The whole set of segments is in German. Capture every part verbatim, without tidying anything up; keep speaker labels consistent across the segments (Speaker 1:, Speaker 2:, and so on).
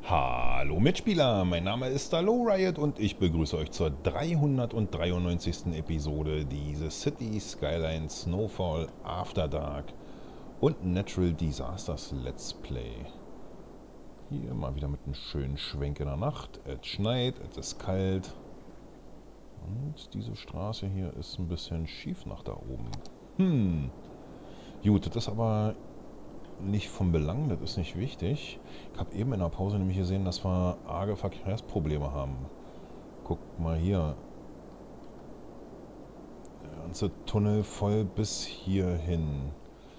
Speaker 1: Hallo Mitspieler, mein Name ist Stallo Riot und ich begrüße euch zur dreihundertdreiundneunzigsten Episode dieses City Skylines Snowfall After Dark und Natural Disasters Let's Play. Hier mal wieder mit einem schönen Schwenk in der Nacht. Es schneit, es ist kalt und diese Straße hier ist ein bisschen schief nach da oben. Hm, gut, das ist aber nicht von Belang, das ist nicht wichtig. Ich habe eben in der Pause nämlich gesehen, dass wir arge Verkehrsprobleme haben. Guckt mal hier. Der ganze Tunnel voll bis hierhin.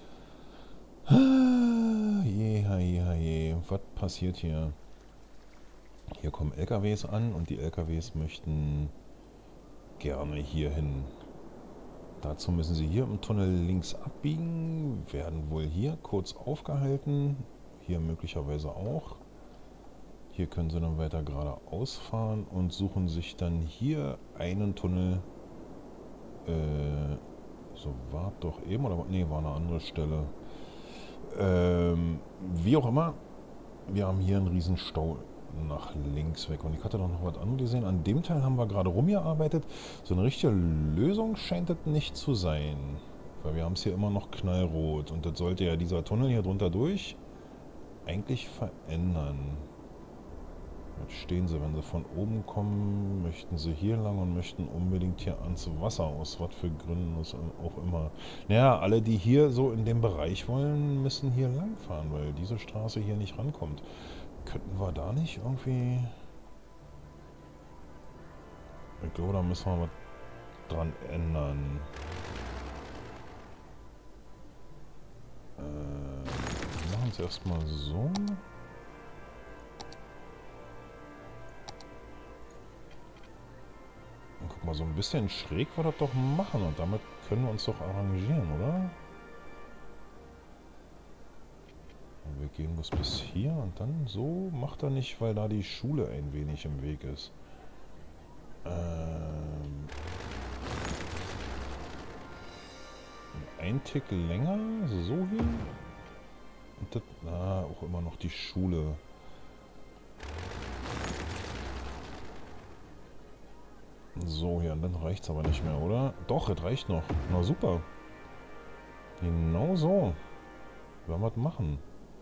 Speaker 1: Je, je, je. Was passiert hier? Hier kommen L K Ws an und die L K Ws möchten gerne hierhin. Dazu müssen sie hier im Tunnel links abbiegen, werden wohl hier kurz aufgehalten, hier möglicherweise auch. Hier können sie dann weiter geradeaus fahren und suchen sich dann hier einen Tunnel. Äh, so war doch eben, oder nee, war eine andere Stelle. Ähm, wie auch immer, wir haben hier einen riesen Stau nach links weg. Und ich hatte doch noch was anderes gesehen. An dem Teil haben wir gerade rumgearbeitet. So eine richtige Lösung scheint das nicht zu sein. Weil wir haben es hier immer noch knallrot. Und das sollte ja dieser Tunnel hier drunter durch eigentlich verändern. Jetzt stehen sie, wenn sie von oben kommen, möchten sie hier lang und möchten unbedingt hier ans Wasser, aus was für Gründen auch immer. Naja, alle, die hier so in dem Bereich wollen, müssen hier lang fahren, weil diese Straße hier nicht rankommt. Könnten wir da nicht irgendwie... Ich glaube, da müssen wir was dran ändern. Äh, wir machen es erstmal so. Und guck mal, so ein bisschen schräg wir das doch machen und damit können wir uns doch arrangieren, oder? Wir gehen bloß bis hier und dann so macht er nicht, weil da die Schule ein wenig im Weg ist. Ähm ein Tick länger, so hier. Und das, na, auch immer noch die Schule. So, hier, und dann reicht es aber nicht mehr, oder? Doch, es reicht noch. Na super. Genau so. Werden wir das machen.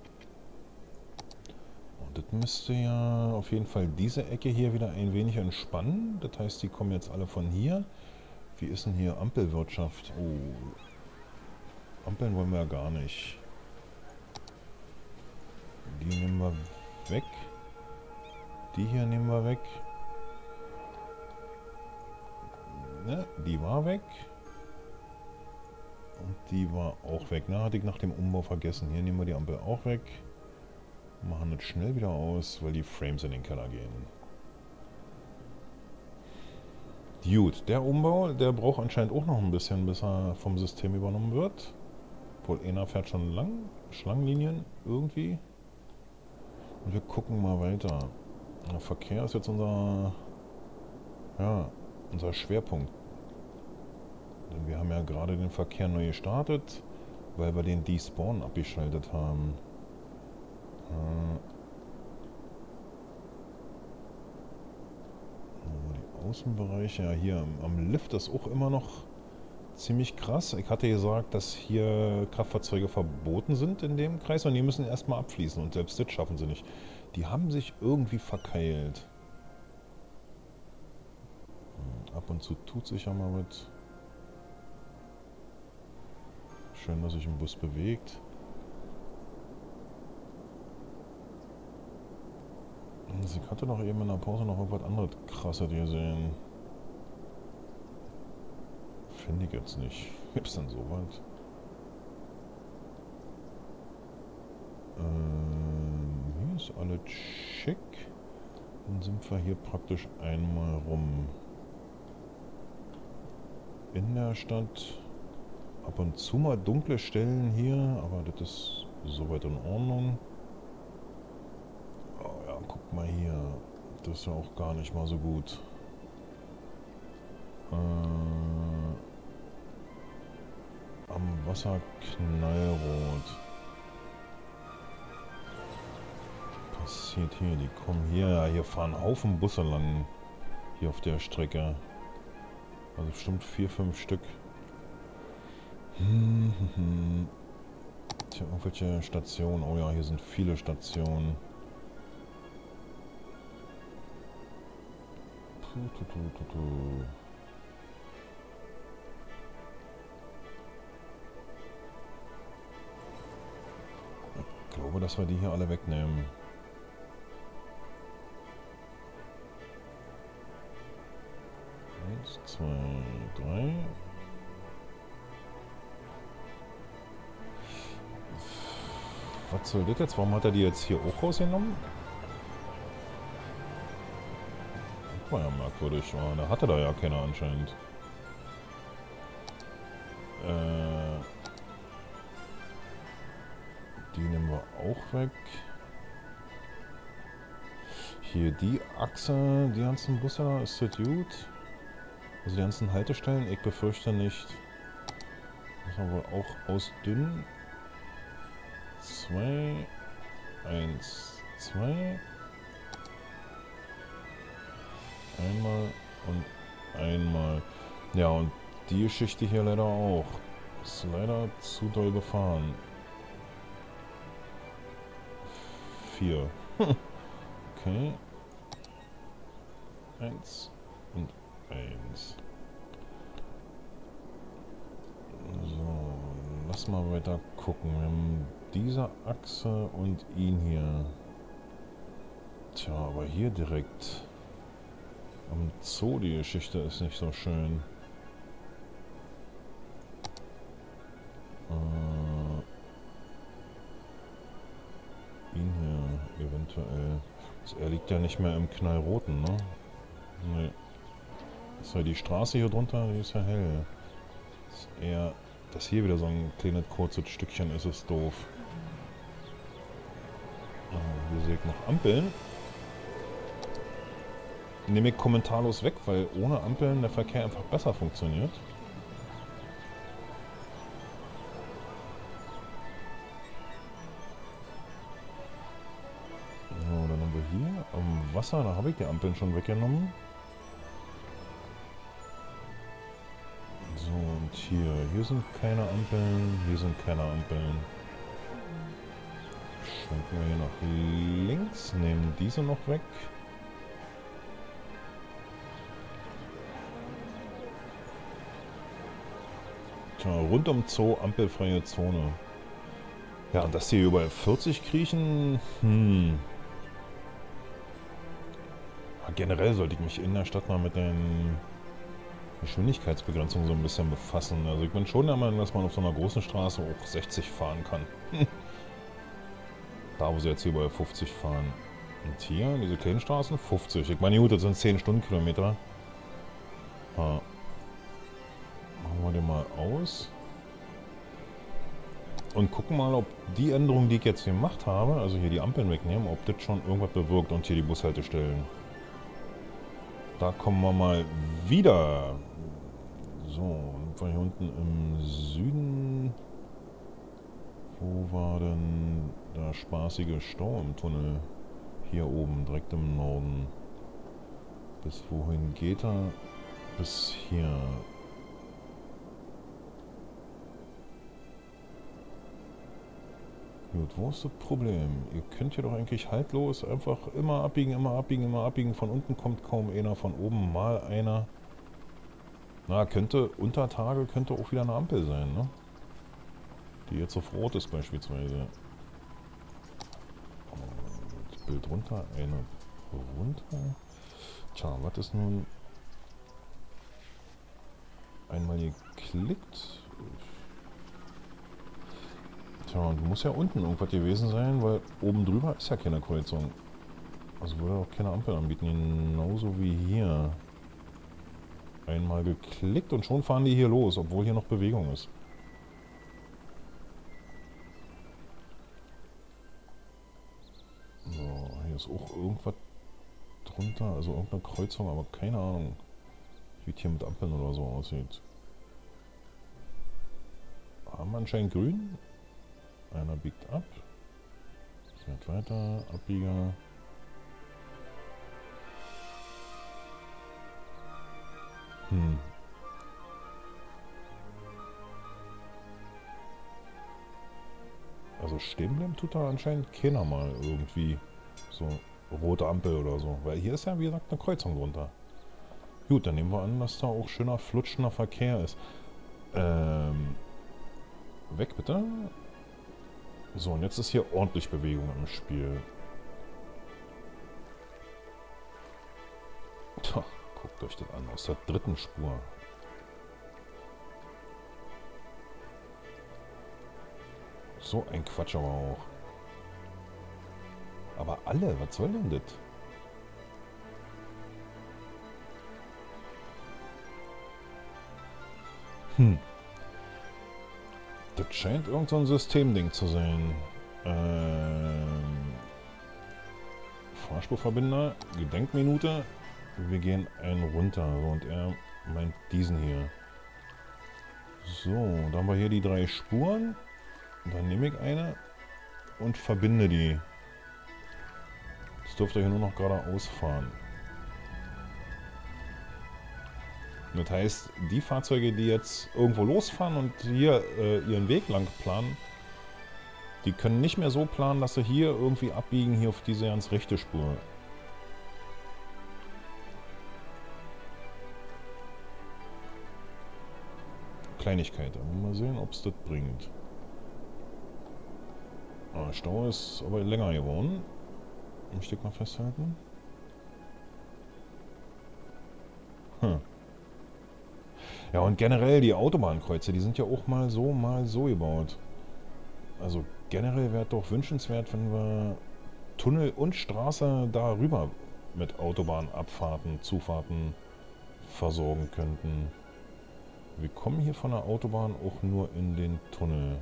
Speaker 1: Das müsste ja auf jeden Fall diese Ecke hier wieder ein wenig entspannen. Das heißt, die kommen jetzt alle von hier. Wie ist denn hier Ampelwirtschaft? Oh, Ampeln wollen wir ja gar nicht. Die nehmen wir weg. Die hier nehmen wir weg. Ne, die war weg. Und die war auch weg. Na, hatte ich nach dem Umbau vergessen. Hier nehmen wir die Ampel auch weg. Machen das schnell wieder aus, weil die Frames in den Keller gehen. Gut, der Umbau, der braucht anscheinend auch noch ein bisschen, bis er vom System übernommen wird. Obwohl, einer fährt schon lang, Schlangenlinien irgendwie. Und wir gucken mal weiter. Der Verkehr ist jetzt unser, ja, unser Schwerpunkt. Denn wir haben ja gerade den Verkehr neu gestartet, weil wir den Despawn abgeschaltet haben. Die Außenbereiche, ja hier am Lift ist auch immer noch ziemlich krass. Ich hatte gesagt, dass hier Kraftfahrzeuge verboten sind in dem Kreis und die müssen erstmal abfließen und selbst das schaffen sie nicht. Die haben sich irgendwie verkeilt. Ab und zu tut sich ja mal mit. Schön, dass sich ein Bus bewegt. Ich hatte noch eben in der Pause noch irgendwas anderes krasses gesehen. Finde ich jetzt nicht. Gibt es denn so weit? Ähm, hier ist alles schick. Dann sind wir hier praktisch einmal rum. In der Stadt. Ab und zu mal dunkle Stellen hier, aber das ist soweit in Ordnung. Oh ja, guck mal hier. Das ist ja auch gar nicht mal so gut. Äh, am Wasser knallrot. Was passiert hier? Die kommen hier. Ja, hier fahren Haufen Busse lang. Hier auf der Strecke. Also bestimmt vier, fünf Stück. Hm, hm, hm. Tja, irgendwelche Stationen. Oh ja, hier sind viele Stationen. Puh, tu, tu, tu, tu. Ich glaube, dass wir die hier alle wegnehmen. Eins, zwei, drei. Was soll das jetzt? Warum hat er die jetzt hier auch rausgenommen? Das war ja merkwürdig. Oh, da hatte da ja keiner anscheinend. Äh, die nehmen wir auch weg. Hier die Achse, die ganzen Busse da, ist das gut? Also die ganzen Haltestellen, ich befürchte nicht. Müssen wir wohl auch ausdünnen. Zwei, eins, zwei. Einmal und einmal. Ja, und die Geschichte hier leider auch. Ist leider zu doll gefahren. Vier. Okay. Eins und eins. So, lass mal weiter gucken. Wir haben diese Achse und ihn hier. Tja, aber hier direkt am Zoo, die Geschichte ist nicht so schön. Äh, ihn hier eventuell. Also er liegt ja nicht mehr im Knallroten, ne? Nee. Ist ja die Straße hier drunter, die ist ja hell. Ist eher, dass hier wieder so ein kleines kurzes Stückchen ist, ist doof. Äh, hier sehe ich noch Ampeln. Nehme ich kommentarlos weg, weil ohne Ampeln der Verkehr einfach besser funktioniert. So, dann haben wir hier am Wasser, da habe ich die Ampeln schon weggenommen. So, und hier, hier sind keine Ampeln, hier sind keine Ampeln. Schwenken wir hier nach links, nehmen diese noch weg. Tja, rund um Zoo, ampelfreie Zone. Ja, und dass die überall vierzig kriechen, hm. Ja, generell sollte ich mich in der Stadt mal mit den Geschwindigkeitsbegrenzungen so ein bisschen befassen. Also ich bin schon der Meinung, dass man auf so einer großen Straße auch sechzig fahren kann. Da, wo sie jetzt hier überall fünfzig fahren. Und hier, diese kleinen Straßen, fünfzig. Ich meine, gut, das sind zehn Stundenkilometer. Ja. Machen wir den mal aus. Und gucken mal, ob die Änderungen, die ich jetzt gemacht habe, also hier die Ampeln wegnehmen, ob das schon irgendwas bewirkt und hier die Bushaltestellen. Da kommen wir mal wieder. So, sind wir hier unten im Süden. Wo war denn der spaßige Stau im Tunnel? Hier oben, direkt im Norden. Bis wohin geht er? Bis hier. Gut, wo ist das Problem? Ihr könnt hier doch eigentlich haltlos einfach immer abbiegen, immer abbiegen, immer abbiegen. Von unten kommt kaum einer, von oben mal einer. Na, könnte unter Tage könnte auch wieder eine Ampel sein, ne? Die jetzt auf Rot ist beispielsweise. Das Bild runter, eine runter. Tja, was ist nun? Einmal geklickt. Tja, und muss ja unten irgendwas gewesen sein, weil oben drüber ist ja keine Kreuzung. Also würde auch keine Ampel anbieten, genauso wie hier. Einmal geklickt und schon fahren die hier los, obwohl hier noch Bewegung ist. So, hier ist auch irgendwas drunter, also irgendeine Kreuzung, aber keine Ahnung, wie es hier mit Ampeln oder so aussieht. Haben wir anscheinend grün. Einer biegt ab. Fährt weiter, Abbieger. Hm. Also stehen bleiben tut da anscheinend keiner mal irgendwie. So rote Ampel oder so. Weil hier ist ja wie gesagt eine Kreuzung drunter. Gut, dann nehmen wir an, dass da auch schöner flutschender Verkehr ist. Ähm, weg bitte. So, und jetzt ist hier ordentlich Bewegung im Spiel. Tja, guckt euch das an, aus der dritten Spur. So ein Quatsch aber auch. Aber alle, was soll denn das? Hm. Das scheint irgend so ein Systemding zu sein. Ähm, Fahrspurverbinder, Gedenkminute. Wir gehen einen runter. So, und er meint diesen hier. So, dann haben wir hier die drei Spuren. Dann nehme ich eine und verbinde die. Jetzt dürfte hier nur noch geradeaus fahren. Das heißt, die Fahrzeuge, die jetzt irgendwo losfahren und hier äh, ihren Weg lang planen, die können nicht mehr so planen, dass sie hier irgendwie abbiegen, hier auf diese ganz rechte Spur. Kleinigkeit, aber mal sehen, ob es das bringt. Ah, Stau ist aber länger geworden. Möchte ich mal festhalten. Hm. Ja, und generell die Autobahnkreuze, die sind ja auch mal so, mal so gebaut. Also generell wäre es doch wünschenswert, wenn wir Tunnel und Straße darüber mit Autobahnabfahrten, Zufahrten versorgen könnten. Wir kommen hier von der Autobahn auch nur in den Tunnel.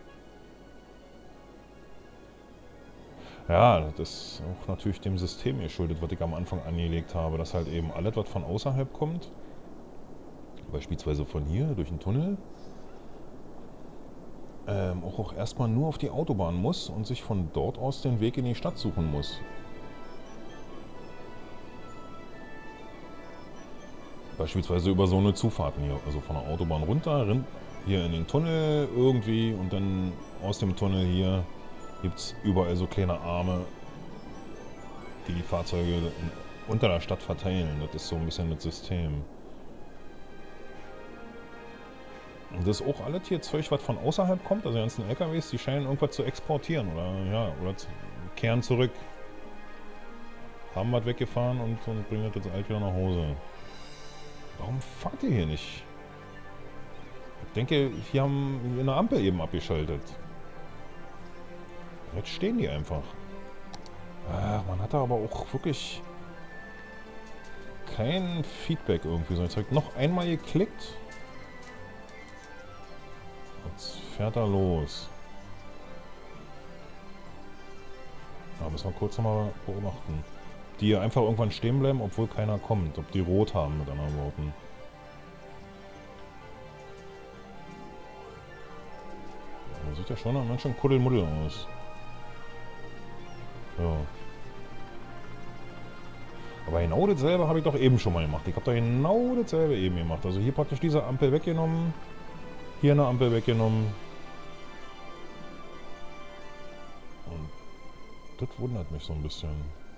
Speaker 1: Ja, das ist auch natürlich dem System geschuldet, was ich am Anfang angelegt habe, dass halt eben alles, was von außerhalb kommt, beispielsweise von hier durch den Tunnel, ähm, auch, auch erstmal nur auf die Autobahn muss und sich von dort aus den Weg in die Stadt suchen muss. Beispielsweise über so eine Zufahrten hier, also von der Autobahn runter, hier in den Tunnel irgendwie und dann aus dem Tunnel hier gibt es überall so kleine Arme, die die Fahrzeuge unter der Stadt verteilen. Das ist so ein bisschen das System. Und das ist auch alles hier Zeug, was von außerhalb kommt, also die ganzen L K Ws, die scheinen irgendwas zu exportieren oder ja, oder zu, kehren zurück. Haben was weggefahren und, und bringen das jetzt alt wieder nach Hause. Warum fahrt ihr hier nicht? Ich denke, hier haben wir eine Ampel eben abgeschaltet. Jetzt stehen die einfach. Ach, man hat da aber auch wirklich kein Feedback irgendwie. So, jetzt habe ich noch einmal geklickt. Jetzt fährt er los. Da müssen wir kurz nochmal beobachten. Die hier einfach irgendwann stehen bleiben, obwohl keiner kommt. Ob die rot haben, mit anderen Worten. Ja, sieht ja schon ganz schön Kuddelmuddel aus. Ja. Aber genau dasselbe habe ich doch eben schon mal gemacht. Ich habe doch genau dasselbe eben gemacht. Also hier praktisch diese Ampel weggenommen. Hier eine Ampel weggenommen. Und das wundert mich so ein bisschen.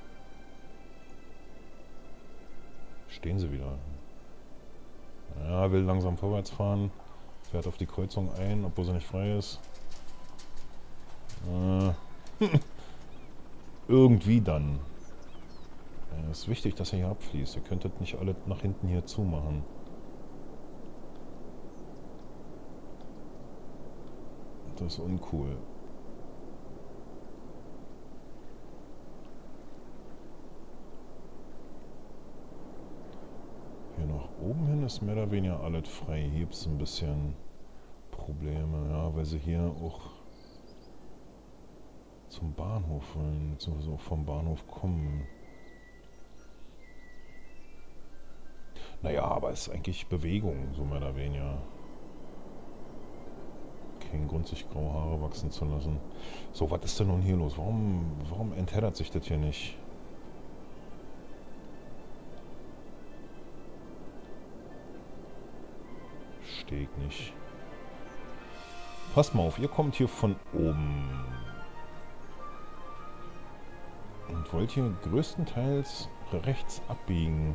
Speaker 1: Stehen sie wieder. Ja, will langsam vorwärts fahren. Fährt auf die Kreuzung ein, obwohl sie nicht frei ist. Äh. Irgendwie dann. Ja, es ist wichtig, dass er hier abfließt. Ihr könntet nicht alle nach hinten hier zumachen. Das ist uncool. Hier nach oben hin ist mehr oder weniger alles frei. Hier gibt es ein bisschen Probleme, ja, weil sie hier auch zum Bahnhof wollen, beziehungsweise auch vom Bahnhof kommen. Naja, aber es ist eigentlich Bewegung, so mehr oder weniger. Kein Grund, sich graue Haare wachsen zu lassen. So, was ist denn nun hier los? Warum, warum entheddert sich das hier nicht? Verstehe ich nicht. Passt mal auf, ihr kommt hier von oben. Und wollt hier größtenteils rechts abbiegen.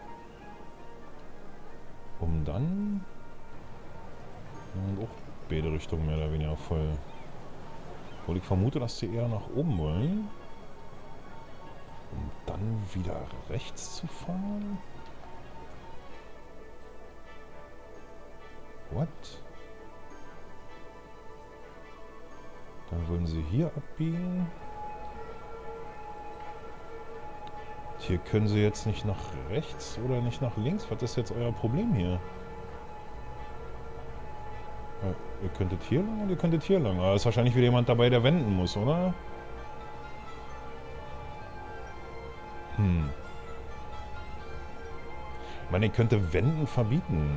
Speaker 1: Um dann... Und auch beide Richtungen mehr oder weniger voll. Obwohl ich vermute, dass sie eher nach oben wollen. Um dann wieder rechts zu fahren. What? Dann wollen sie hier abbiegen. Hier können sie jetzt nicht nach rechts oder nicht nach links. Was ist jetzt euer Problem hier? Ja, ihr könntet hier lang und ihr könntet hier lang. Aber ist wahrscheinlich wieder jemand dabei, der wenden muss, oder? Hm. Ich meine, ihr könnte Wenden verbieten.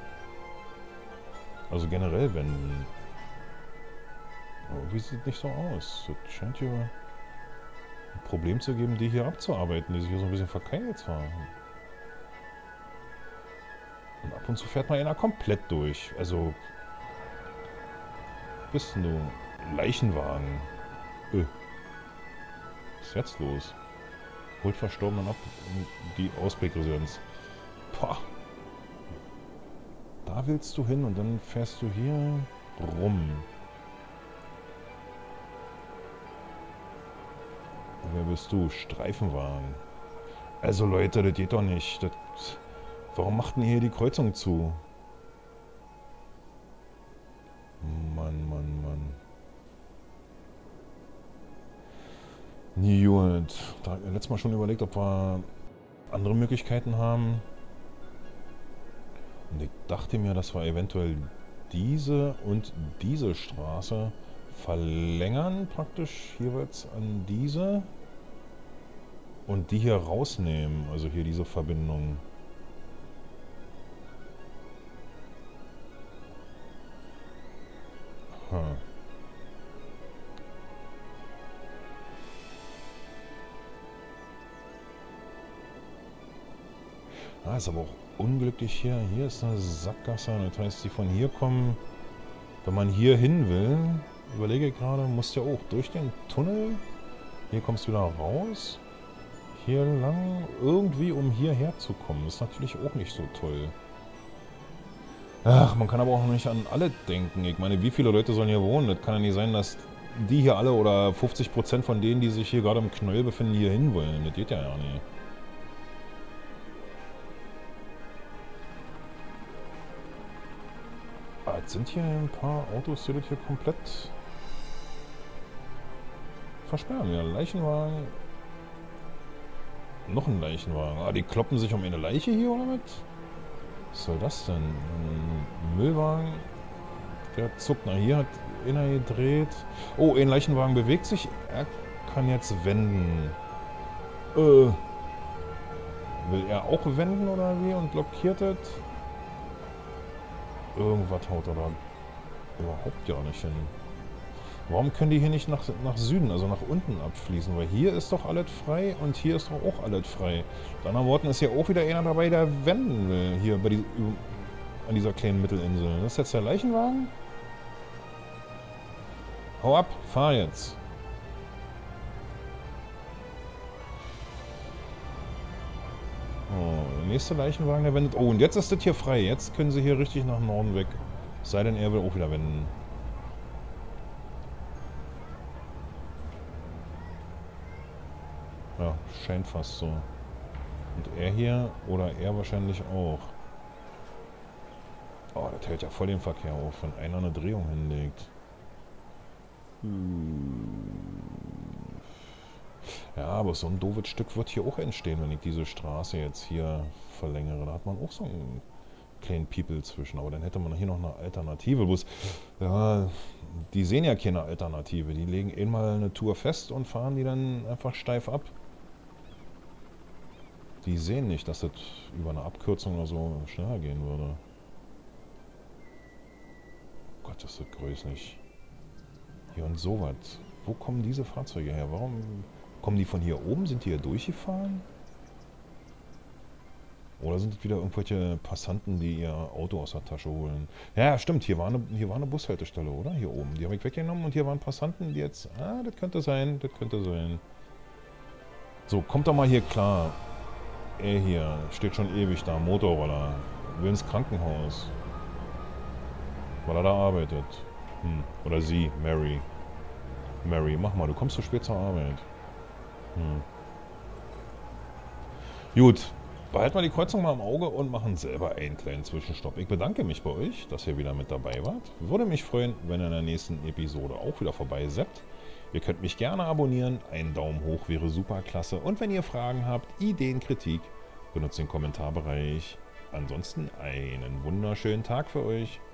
Speaker 1: Also generell wenden. Aber wie sieht nicht so aus? Das scheint hier ein Problem zu geben, die hier abzuarbeiten, die sich hier so ein bisschen verkeilt haben. Und ab und zu fährt man einer komplett durch. Also... Bist denn du? Leichenwagen. Öh. Was ist jetzt los? Holt Verstorbenen ab die Ausblickresidenz. Pah. Da willst du hin und dann fährst du hier rum. Wer bist du? Streifenwagen. Also Leute, das geht doch nicht. Das, warum macht denn ihr hier die Kreuzung zu? Mann, Mann, Mann. Gut. Da habe ich mir letztes Mal schon überlegt, ob wir andere Möglichkeiten haben. Und ich dachte mir, dass wir eventuell diese und diese Straße verlängern, praktisch jeweils an diese. Und die hier rausnehmen, also hier diese Verbindung. Aha. Ah, ist aber auch unglücklich hier. Hier ist eine Sackgasse. Das heißt, die von hier kommen, wenn man hier hin will, überlege ich gerade, musst ja auch durch den Tunnel. Hier kommst du wieder raus. Hier lang, irgendwie um hierher zu kommen. Das ist natürlich auch nicht so toll. Ach, man kann aber auch nicht an alle denken. Ich meine, wie viele Leute sollen hier wohnen? Das kann ja nicht sein, dass die hier alle oder fünfzig Prozent von denen, die sich hier gerade im Knäuel befinden, hier hin wollen. Das geht ja ja nicht. Ah, jetzt sind hier ein paar Autos, die das hier komplett versperren. Ja, Leichenwagen. Noch ein Leichenwagen. Ah, die kloppen sich um eine Leiche hier, oder was? Was soll das denn? Ein Müllwagen. Der zuckt nach hier, hat einer gedreht. Oh, ein Leichenwagen bewegt sich. Er kann jetzt wenden. Äh. Will er auch wenden oder wie? Und blockiert das? Irgendwas haut er da überhaupt gar nicht hin. Warum können die hier nicht nach, nach Süden, also nach unten abfließen? Weil hier ist doch alles frei und hier ist doch auch alles frei. Mit anderen Worten ist ja auch wieder einer dabei, der wenden will. Hier bei die, an dieser kleinen Mittelinsel. Das ist jetzt der Leichenwagen? Hau ab, fahr jetzt. Oh, der nächste Leichenwagen, der wendet. Oh, und jetzt ist das hier frei. Jetzt können sie hier richtig nach Norden weg. Es sei denn, er will auch wieder wenden. Ja, scheint fast so. Und er hier, oder er wahrscheinlich auch. Oh, das hält ja voll den Verkehr auf, wenn einer eine Drehung hinlegt. Ja, aber so ein doofes Stück wird hier auch entstehen, wenn ich diese Straße jetzt hier verlängere. Da hat man auch so einen kleinen People zwischen. Aber dann hätte man hier noch eine Alternative. Bloß, ja, die sehen ja keine Alternative. Die legen einmal eine Tour fest und fahren die dann einfach steif ab. Die sehen nicht, dass das über eine Abkürzung oder so schneller gehen würde. Gott, Gott, das ist so größlich. Hier und sowas. Wo kommen diese Fahrzeuge her? Warum kommen die von hier oben? Sind die hier durchgefahren? Oder sind es wieder irgendwelche Passanten, die ihr Auto aus der Tasche holen? Ja, stimmt, hier war eine, hier war eine Bushaltestelle, oder? Hier oben. Die habe ich weggenommen und hier waren Passanten, die jetzt... Ah, das könnte sein, das könnte sein. So, kommt doch mal hier klar. Er hier, steht schon ewig da, Motorroller. Will ins Krankenhaus. Weil er da arbeitet. Hm. Oder sie, Mary. Mary, mach mal, du kommst zu spät zur Arbeit. Hm. Gut. Behalten wir die Kreuzung mal im Auge und machen selber einen kleinen Zwischenstopp. Ich bedanke mich bei euch, dass ihr wieder mit dabei wart. Würde mich freuen, wenn ihr in der nächsten Episode auch wieder vorbei seid. Ihr könnt mich gerne abonnieren, ein Daumen hoch wäre super klasse. Und wenn ihr Fragen habt, Ideen, Kritik, benutzt den Kommentarbereich. Ansonsten einen wunderschönen Tag für euch.